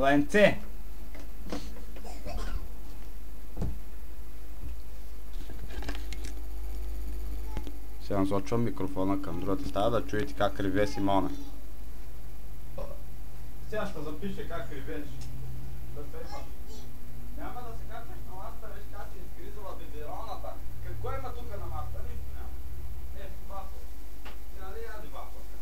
Ленце! Сега насочвам микрофона към другата стая да чуете как реве Симона. Сега ще запише как ревеш. Да пепаш. Няма да се качваш на маста, виж как си изгризала бибероната. Какво има тук на маста? Нищо няма. Това са. Нали яди вафлата.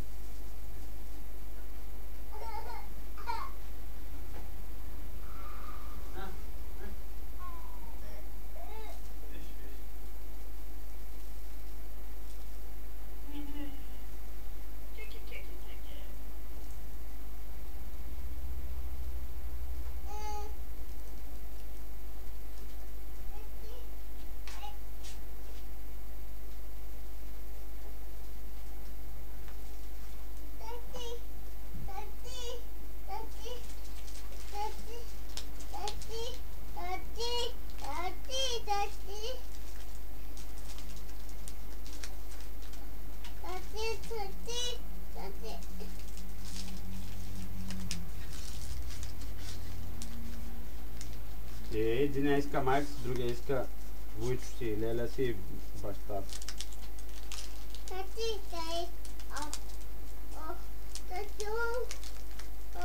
Единия иска майка си, другия иска Войчо си, Леля си и бащата.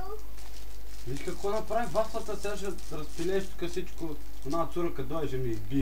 Виж какво направи вафлата, сега ще разпилееш тук всичко. Една цура като дойде, ще ми избие.